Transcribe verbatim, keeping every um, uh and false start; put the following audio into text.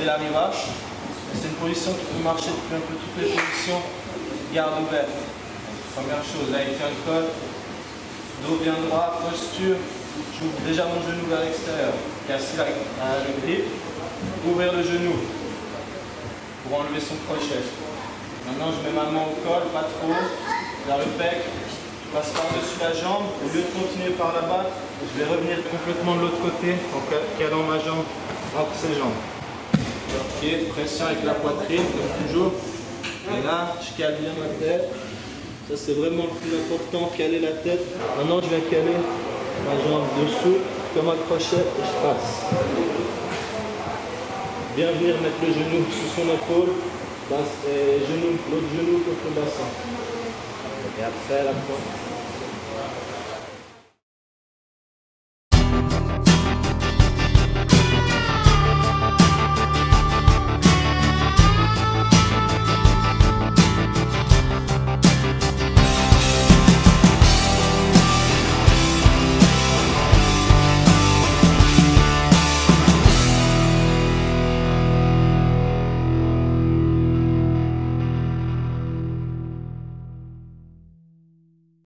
dès l'arrivage. C'est une position qui peut marcher depuis un peu toutes les positions. Garde ouverte. Première chose, là il tient le col. Dos bien droit, posture. J'ouvre déjà mon genou vers l'extérieur. Casser la, euh, le grip. Ouvrir le genou pour enlever son crochet. Maintenant je mets ma main au col, pas trop, vers le pec. Je passe par-dessus la jambe. Au lieu de continuer par là-bas, je vais revenir complètement de l'autre côté en calant ma jambe entre ses jambes. Ok, pression avec la poitrine, comme toujours. Et là, je cale bien ma tête. Ça, c'est vraiment le plus important, caler la tête. Maintenant, je vais caler ma jambe dessous, comme un crochet, et je passe. Bien venir mettre le genou sous son épaule, genou, l'autre genou contre le bassin. Et après, la pointe.